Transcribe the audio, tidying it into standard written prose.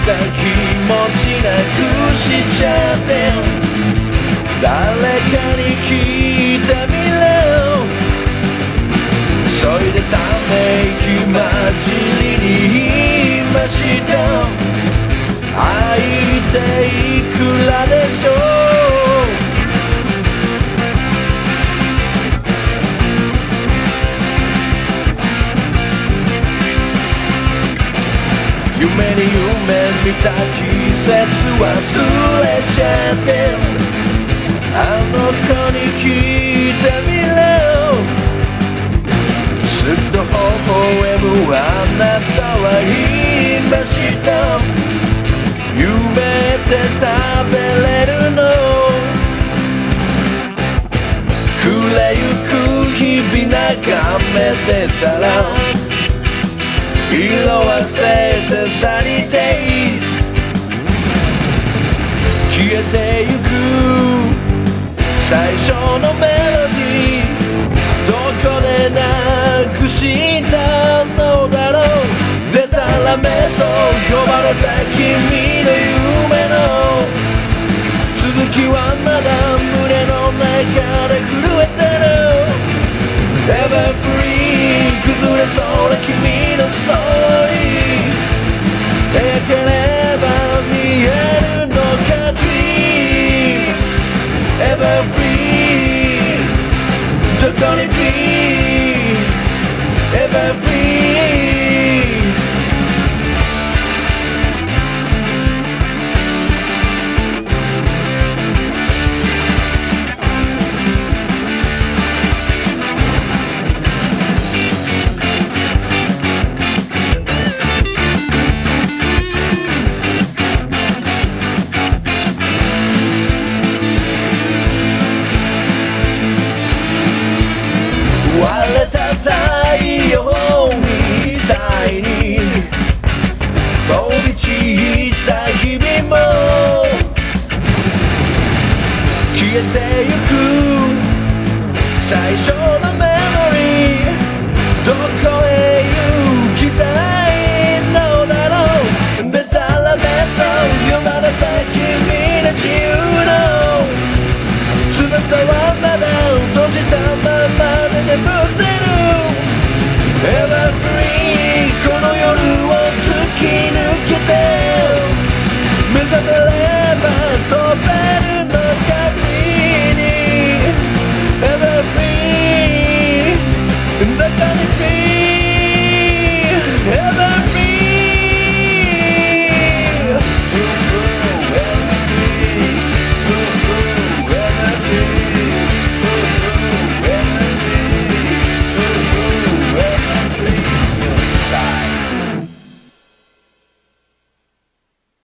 た気持ちなくしちゃって誰かに聞いてみろそれでため息混じりに言いました愛っていくらでしょう夢に夢見た季節忘れちゃってあの子に聞いてみろすっと微笑むあなたは言いました夢って食べれるの暮れゆく日々眺めてたら色あせてサニーデイズ消えてゆく最初のメロディーどこでなくしたのだろうでたらめと呼ばれた君の夢の続きはまだ胸の中で震えてる Ever free 崩れそうな君のストーリー描ければ見えるのか Dream Ever free どこに Be Ever free割れた太陽みたいに飛び散った日々も消えてゆく最初のメモリーどこへ行きたいのだろうでたらめと呼ばれた君の自由の翼はまだ閉じたままで眠ってる Ever free